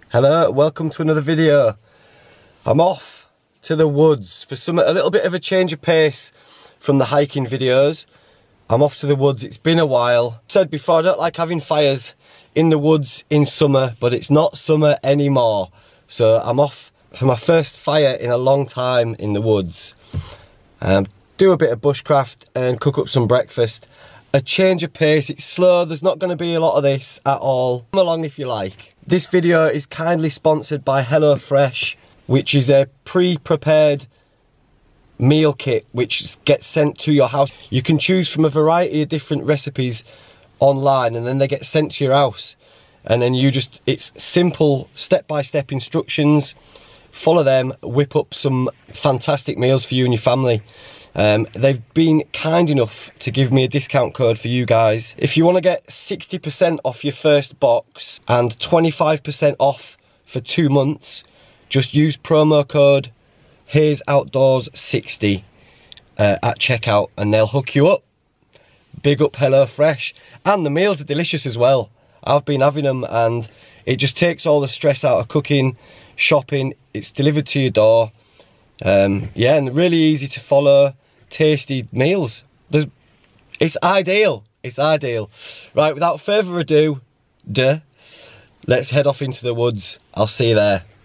Hello, welcome to another video. I'm off to the woods for a little bit of a change of pace from the hiking videos. I'm off to the woods. It's been a while. I said before, I don't like having fires in the woods in summer, but it's not summer anymore. So I'm off for my first fire in a long time in the woods. Do a bit of bushcraft and cook up some breakfast. A change of pace. It's slow. There's not going to be a lot of this at all. Come along if you like. This video is kindly sponsored by HelloFresh, which is a pre-prepared meal kit which gets sent to your house. You can choose from a variety of different recipes online, and then they get sent to your house, and then it's simple step-by-step instructions. Follow them, whip up some fantastic meals for you and your family. They've been kind enough to give me a discount code for you guys. If you want to get 60% off your first box and 25% off for 2 months, just use promo code HazyOutdoors60 at checkout and they'll hook you up. Big up HelloFresh. And the meals are delicious as well. I've been having them and it just takes all the stress out of cooking, shopping. It's delivered to your door. Yeah, and really easy to follow, tasty meals. It's ideal. It's ideal. Right, without further ado, let's head off into the woods. I'll see you there.